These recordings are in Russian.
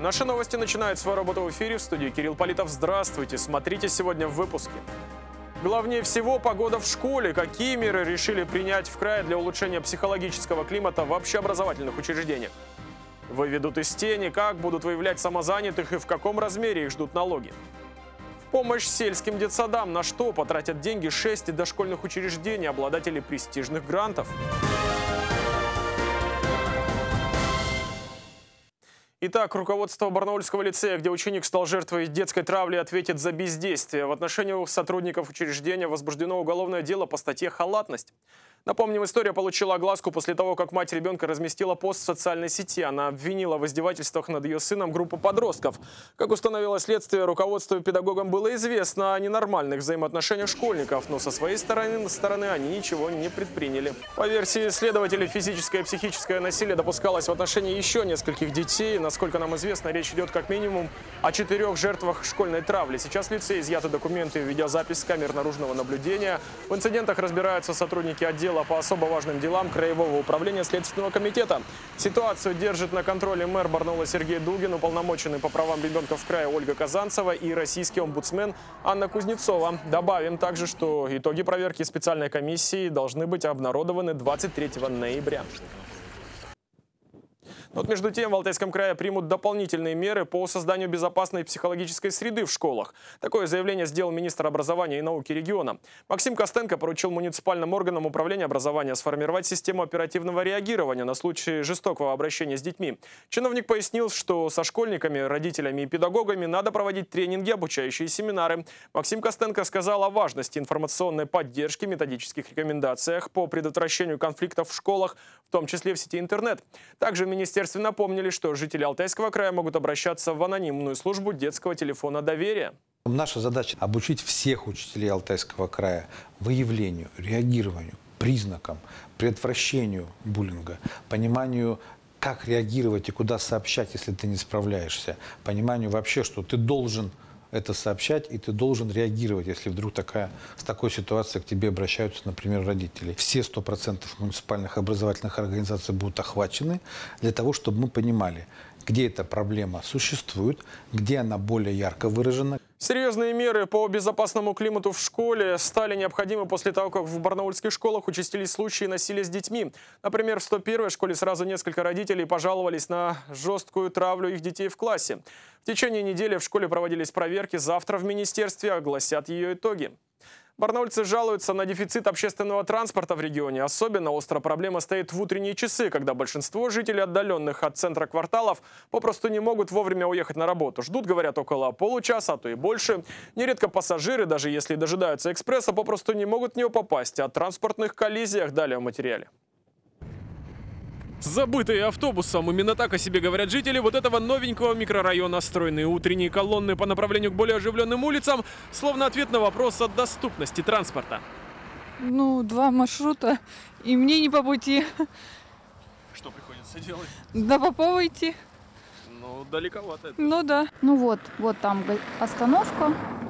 Наши новости начинают свою работу в эфире. В студии Кирилл Политов. Здравствуйте. Смотрите сегодня в выпуске. Главнее всего погода в школе. Какие меры решили принять в крае для улучшения психологического климата в общеобразовательных учреждениях? Выведут из тени, как будут выявлять самозанятых и в каком размере их ждут налоги. В помощь сельским детсадам. На что потратят деньги 6 дошкольных учреждений, обладателей престижных грантов? Итак, руководство Барнаульского лицея, где ученик стал жертвой детской травли, ответит за бездействие. В отношении сотрудников учреждения возбуждено уголовное дело по статье «Халатность». Напомним, история получила огласку после того, как мать ребенка разместила пост в социальной сети. Она обвинила в издевательствах над ее сыном группу подростков. Как установило следствие, руководству и педагогам было известно о ненормальных взаимоотношениях школьников, но со своей стороны они ничего не предприняли. По версии следователей, физическое и психическое насилие допускалось в отношении еще нескольких детей. Насколько нам известно, речь идет как минимум о 4 жертвах школьной травли. Сейчас в лицее изъяты документы и видеозапись с камер наружного наблюдения. В инцидентах разбираются сотрудники отдела по особо важным делам Краевого управления Следственного комитета. Ситуацию держит на контроле мэр Барнаула Сергей Дугин, уполномоченный по правам ребенка в крае Ольга Казанцева и российский омбудсмен Анна Кузнецова. Добавим также, что итоги проверки специальной комиссии должны быть обнародованы 23 ноября. Вот между тем в Алтайском крае примут дополнительные меры по созданию безопасной психологической среды в школах. Такое заявление сделал министр образования и науки региона. Максим Костенко поручил муниципальным органам управления образования сформировать систему оперативного реагирования на случаи жестокого обращения с детьми. Чиновник пояснил, что со школьниками, родителями и педагогами надо проводить тренинги, обучающие семинары. Максим Костенко сказал о важности информационной поддержки, методических рекомендациях по предотвращению конфликтов в школах, в том числе в сети интернет. Также в министерстве напомнили, что жители Алтайского края могут обращаться в анонимную службу детского телефона доверия. Наша задача – обучить всех учителей Алтайского края выявлению, реагированию, признакам, предотвращению буллинга, пониманию, как реагировать и куда сообщать, если ты не справляешься, пониманию вообще, что ты должен это сообщать, и ты должен реагировать, если вдруг с такой ситуацией к тебе обращаются, например, родители. Все 100% муниципальных образовательных организаций будут охвачены для того, чтобы мы понимали, где эта проблема существует, где она более ярко выражена. Серьезные меры по безопасному климату в школе стали необходимы после того, как в барнаульских школах участились случаи насилия с детьми. Например, в 101-й школе сразу несколько родителей пожаловались на жесткую травлю их детей в классе. В течение недели в школе проводились проверки. Завтра в министерстве огласят ее итоги. Барнаульцы жалуются на дефицит общественного транспорта в регионе. Особенно остро проблема стоит в утренние часы, когда большинство жителей, отдаленных от центра кварталов, попросту не могут вовремя уехать на работу. Ждут, говорят, около получаса, а то и больше. Нередко пассажиры, даже если дожидаются экспресса, попросту не могут в него попасть. О транспортных коллизиях далее в материале. Забытые автобусом. Именно так о себе говорят жители вот этого новенького микрорайона. Стройные утренние колонны по направлению к более оживленным улицам, словно ответ на вопрос о доступности транспорта. 2 маршрута, и мне не по пути. Что приходится делать? Да Попова идти. Далековато это. Да. Вот там остановка.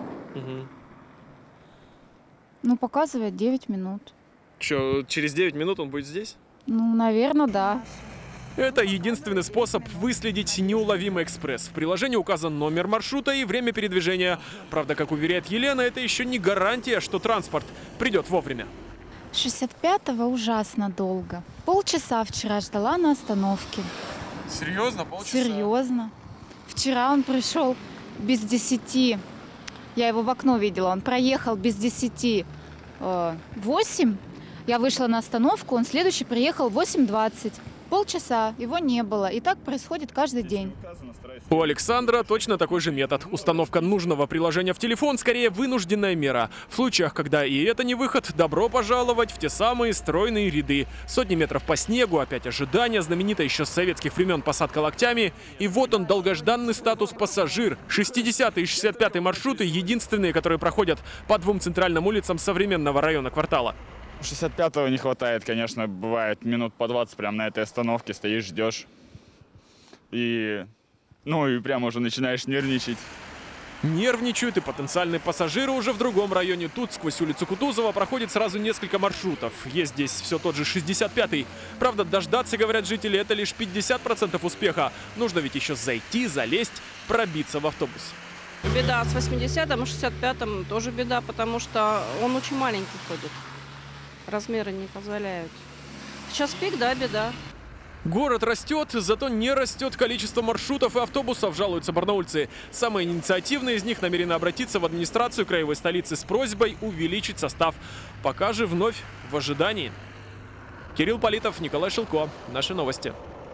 Показывает 9 минут. Что, через 9 минут он будет здесь? Наверное, да. Это единственный способ выследить неуловимый экспресс. В приложении указан номер маршрута и время передвижения. Правда, как уверяет Елена, это еще не гарантия, что транспорт придет вовремя. 65-го ужасно долго. Полчаса вчера ждала на остановке. Серьезно? Полчаса? Серьезно. Вчера он пришел без 10. Я его в окно видела. Он проехал без 10 8. Я вышла на остановку, он следующий приехал 8:20. Полчаса, его не было. И так происходит каждый день. У Александра точно такой же метод. Установка нужного приложения в телефон скорее вынужденная мера. В случаях, когда и это не выход, добро пожаловать в те самые стройные ряды. Сотни метров по снегу, опять ожидание, знаменитая еще с советских времен посадка локтями. И вот он, долгожданный статус пассажир. 60-й и 65-й маршруты единственные, которые проходят по 2 центральным улицам современного района квартала. 65-го не хватает, конечно, бывает минут по 20 прямо на этой остановке стоишь, ждешь. И прямо уже начинаешь нервничать. Нервничают и потенциальные пассажиры уже в другом районе. Тут сквозь улицу Кутузова проходит сразу несколько маршрутов. Есть здесь все тот же 65-й. Правда, дождаться, говорят жители, это лишь 50% успеха. Нужно ведь еще зайти, залезть, пробиться в автобус. Беда с 80-м и 65-м тоже беда, потому что он очень маленький ходит. Размеры не позволяют. Сейчас пик, да, беда. Город растет, зато не растет количество маршрутов и автобусов, жалуются барнаульцы. Самые инициативные из них намерены обратиться в администрацию краевой столицы с просьбой увеличить состав. Пока же вновь в ожидании. Кирилл Политов, Николай Шилко. Наши новости.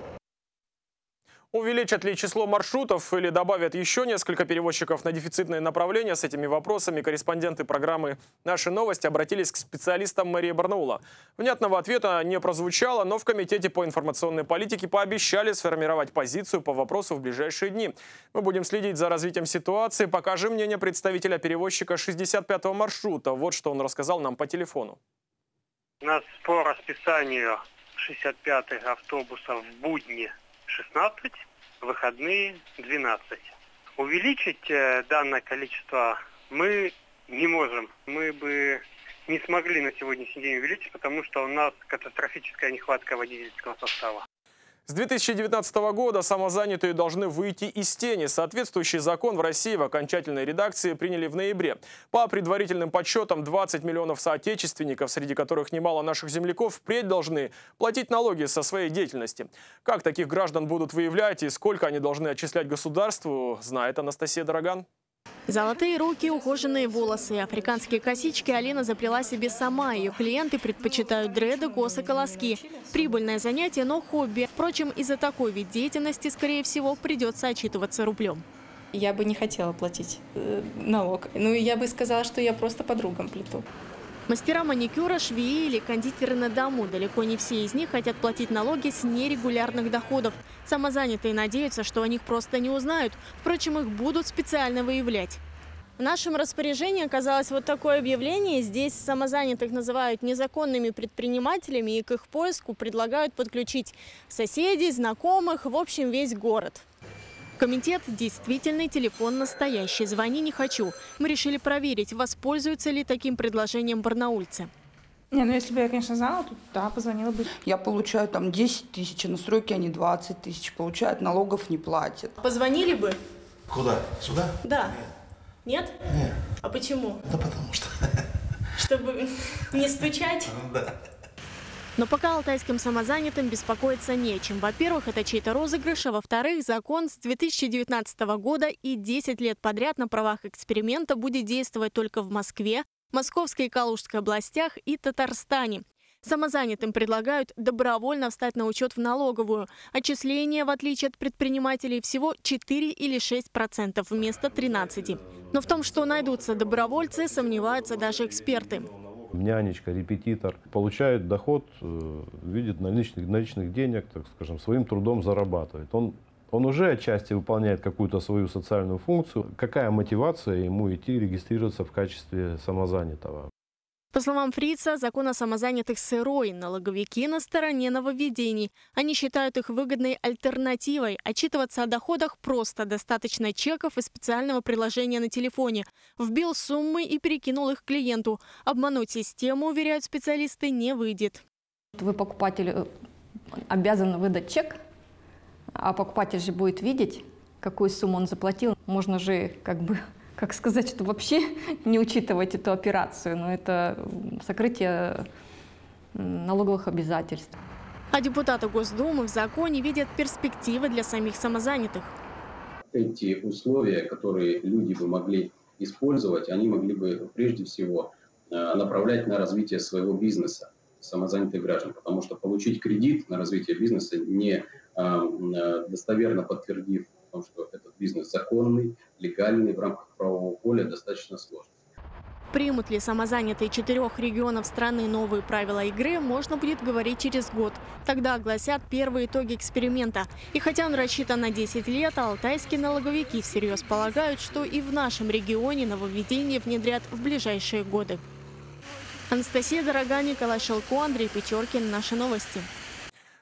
Увеличат ли число маршрутов или добавят еще несколько перевозчиков на дефицитные направления? С этими вопросами корреспонденты программы «Наши новости» обратились к специалистам мэрии Барнаула. Внятного ответа не прозвучало, но в Комитете по информационной политике пообещали сформировать позицию по вопросу в ближайшие дни. Мы будем следить за развитием ситуации. Покажем мнение представителя перевозчика 65-го маршрута. Вот что он рассказал нам по телефону. У нас по расписанию 65-х автобусов в будни 16, выходные 12. Увеличить данное количество мы не можем. Мы бы не смогли на сегодняшний день увеличить, потому что у нас катастрофическая нехватка водительского состава. С 2019 года самозанятые должны выйти из тени. Соответствующий закон в России в окончательной редакции приняли в ноябре. По предварительным подсчетам, 20 миллионов соотечественников, среди которых немало наших земляков, впредь должны платить налоги со своей деятельности. Как таких граждан будут выявлять и сколько они должны отчислять государству, знает Анастасия Дороган. Золотые руки, ухоженные волосы и африканские косички Алина заплела себе сама. Ее клиенты предпочитают дреды, косы, колоски. Прибыльное занятие, но хобби. Впрочем, из-за такой вид деятельности, скорее всего, придется отчитываться рублем. Я бы не хотела платить налог. Ну, я бы сказала, что я просто подругам плету. Мастера маникюра, швеи или кондитеры на дому. Далеко не все из них хотят платить налоги с нерегулярных доходов. Самозанятые надеются, что о них просто не узнают. Впрочем, их будут специально выявлять. В нашем распоряжении оказалось вот такое объявление. Здесь самозанятых называют незаконными предпринимателями, и к их поиску предлагают подключить соседей, знакомых, в общем, весь город. Комитет действительный, телефон настоящий. Звони не хочу. Мы решили проверить, воспользуются ли таким предложением барнаульцы. Не, ну если бы я, конечно, знала, то да, позвонила бы. Я получаю там 10 тысяч, а на стройке они 20 тысяч получают, налогов не платят. Позвонили бы? Куда? Сюда? Да. Нет? Нет. А почему? Да потому что. Чтобы не стучать? Да. Но пока алтайским самозанятым беспокоиться нечем. Во-первых, это чей-то розыгрыш, а во-вторых, закон с 2019 года и 10 лет подряд на правах эксперимента будет действовать только в Москве, Московской и Калужской областях и Татарстане. Самозанятым предлагают добровольно встать на учет в налоговую. Отчисления, в отличие от предпринимателей, всего 4 или 6% вместо 13%. Но в том, что найдутся добровольцы, сомневаются даже эксперты. Нянечка, репетитор получает доход в виде наличных денег, так скажем, своим трудом зарабатывает. Он уже отчасти выполняет какую-то свою социальную функцию. Какая мотивация ему идти регистрироваться в качестве самозанятого? По словам Фрица, закон о самозанятых сырой. Налоговики на стороне нововведений. Они считают их выгодной альтернативой. Отчитываться о доходах просто. Достаточно чеков и специального приложения на телефоне. Вбил суммы и перекинул их клиенту. Обмануть систему, уверяют специалисты, не выйдет. Вы, покупатель, обязаны выдать чек, а покупатель же будет видеть, какую сумму он заплатил. Можно же как сказать, что вообще не учитывать эту операцию, но это сокрытие налоговых обязательств. А депутаты Госдумы в законе видят перспективы для самих самозанятых. Эти условия, которые люди бы могли использовать, они могли бы прежде всего направлять на развитие своего бизнеса, самозанятых граждан, потому что получить кредит на развитие бизнеса, не достоверно подтвердив, что этот бизнес законный, легальный, в рамках правового поля, достаточно сложно. Примут ли самозанятые 4 регионов страны новые правила игры, можно будет говорить через год. Тогда огласят первые итоги эксперимента. И хотя он рассчитан на 10 лет, алтайские налоговики всерьез полагают, что и в нашем регионе нововведения внедрят в ближайшие годы. Анастасия Дороган, Николай Шилко, Андрей Печоркин. Наши новости.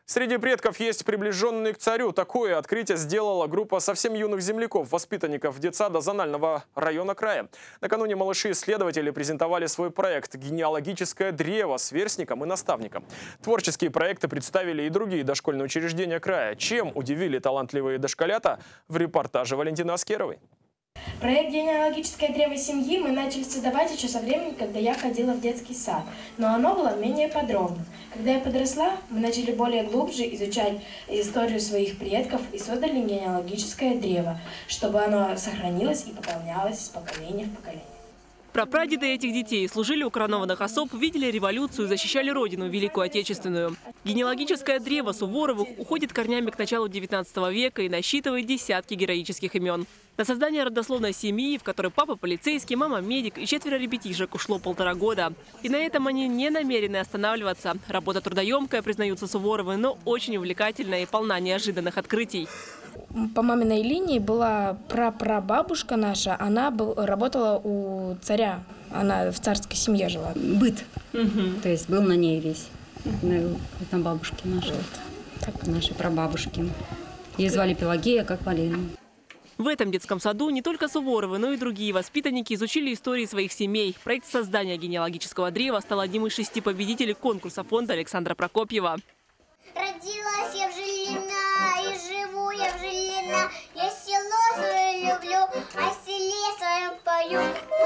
Среди предков есть приближенные к царю. Такое открытие сделала группа совсем юных земляков, воспитанников детсада Зонального района края. Накануне малыши-исследователи презентовали свой проект «Генеалогическое древо» сверстникам и наставникам. Творческие проекты представили и другие дошкольные учреждения края. Чем удивили талантливые дошколята, в репортаже Валентины Аскеровой. Проект «Генеалогическое древо семьи» мы начали создавать еще со времени, когда я ходила в детский сад, но оно было менее подробно. Когда я подросла, мы начали более глубже изучать историю своих предков и создали генеалогическое древо, чтобы оно сохранилось и пополнялось с поколения в поколение. Прапрадеды этих детей служили у коронованных особ, видели революцию, защищали родину, Великую Отечественную. Генеалогическое древо Суворовых уходит корнями к началу XIX века и насчитывает десятки героических имен. На создание родословной семьи, в которой папа полицейский, мама медик и 4 ребятишек, ушло 1,5 года. И на этом они не намерены останавливаться. Работа трудоемкая, признаются Суворовы, но очень увлекательная и полна неожиданных открытий. По маминой линии была прапрабабушка наша, она работала у царя, она в царской семье жила. Быт, то есть был на ней весь, на бабушке нашей, нашей прабабушки. Ее звали Пелагея, как Полина. В этом детском саду не только Суворовы, но и другие воспитанники изучили истории своих семей. Проект создания генеалогического древа стал одним из 6 победителей конкурса фонда Александра Прокопьева. Родилась я в Жилина, и живу я в Жилина. Я село свое люблю, о селе своем пою.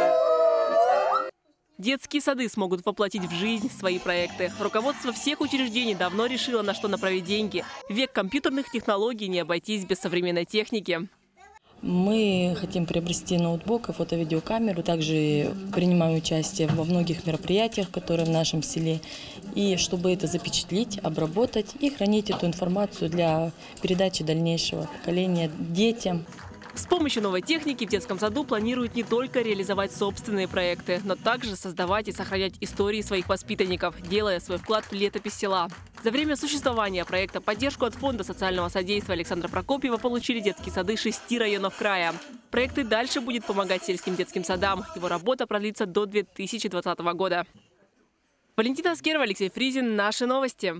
Детские сады смогут воплотить в жизнь свои проекты. Руководство всех учреждений давно решило, на что направить деньги. Век компьютерных технологий, не обойтись без современной техники. Мы хотим приобрести ноутбук и фото-видеокамеру. Также принимаем участие во многих мероприятиях, которые в нашем селе. И чтобы это запечатлеть, обработать и хранить эту информацию для передачи дальнейшего поколения детям. С помощью новой техники в детском саду планируют не только реализовать собственные проекты, но также создавать и сохранять истории своих воспитанников, делая свой вклад в летопись села. За время существования проекта поддержку от Фонда социального содействия Александра Прокопьева получили детские сады 6 районов края. Проект и дальше будет помогать сельским детским садам. Его работа продлится до 2020 года. Валентина Аскерова, Алексей Фризин. Наши новости.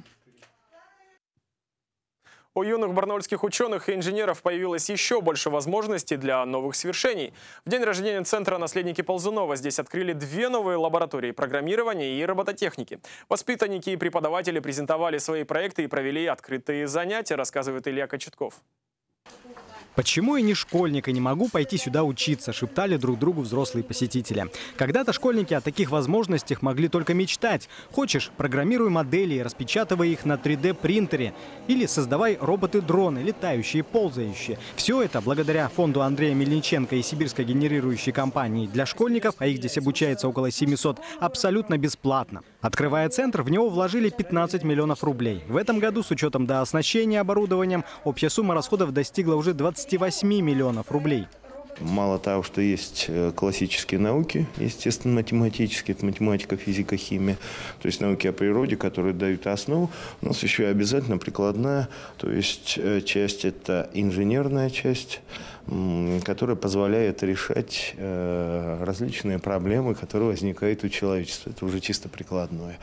У юных барнаульских ученых и инженеров появилось еще больше возможностей для новых свершений. В день рождения центра «Наследники Ползунова» здесь открыли 2 новые лаборатории программирования и робототехники. Воспитанники и преподаватели презентовали свои проекты и провели открытые занятия, рассказывает Илья Кочетков. «Почему я не школьник и не могу пойти сюда учиться?» – шептали друг другу взрослые посетители. Когда-то школьники о таких возможностях могли только мечтать. Хочешь – программируй модели и распечатывай их на 3D-принтере. Или создавай роботы-дроны, летающие, ползающие. Все это благодаря фонду Андрея Мельниченко и сибирской генерирующей компании для школьников, а их здесь обучается около 700, абсолютно бесплатно. Открывая центр, в него вложили 15 миллионов рублей. В этом году, с учетом дооснащения оборудованием, общая сумма расходов достигла уже 28 миллионов рублей. Мало того, что есть классические науки, естественно-математические, это математика, физика, химия, то есть науки о природе, которые дают основу, у нас еще и обязательно прикладная, то есть часть это инженерная часть, которая позволяет решать различные проблемы, которые возникают у человечества. Это уже чисто прикладное.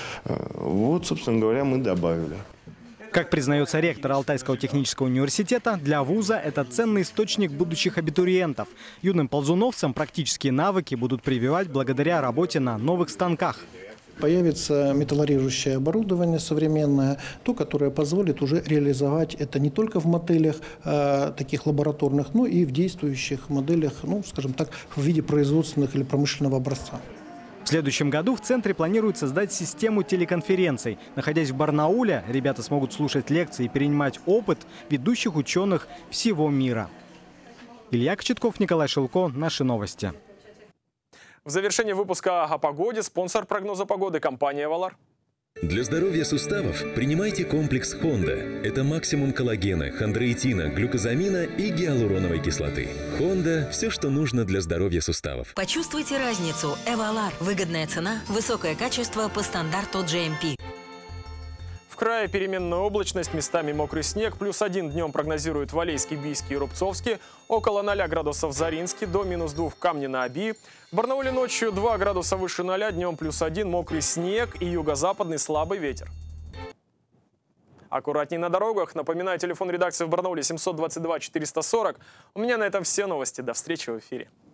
Вот, собственно говоря, мы добавили. Как признается ректор Алтайского технического университета, для вуза это ценный источник будущих абитуриентов. Юным ползуновцам практические навыки будут прививать благодаря работе на новых станках. Появится металлорежущее оборудование современное, то, которое позволит уже реализовать это не только в моделях таких лабораторных, но и в действующих моделях, ну, скажем так, в виде производственных или промышленного образца. В следующем году в центре планируют создать систему телеконференций. Находясь в Барнауле, ребята смогут слушать лекции и перенимать опыт ведущих ученых всего мира. Илья Кочетков, Николай Шилко. Наши новости. В завершении выпуска о погоде спонсор прогноза погоды – компания «Валар». Для здоровья суставов принимайте комплекс «Хонда». Это максимум коллагена, хондроитина, глюкозамина и гиалуроновой кислоты. «Хонда» – все, что нужно для здоровья суставов. Почувствуйте разницу. «Эвалар» – выгодная цена, высокое качество по стандарту GMP. В крае переменная облачность, местами мокрый снег. +1 днем прогнозируют Валейский, Бийский и Рубцовский. Около 0 градусов Заринский, до -2 в Камне-на-Оби. В Барнауле ночью 2 градуса выше 0, днем +1, мокрый снег и юго-западный слабый ветер. Аккуратней на дорогах. Напоминаю, телефон редакции в Барнауле 722 440. У меня на этом все новости. До встречи в эфире.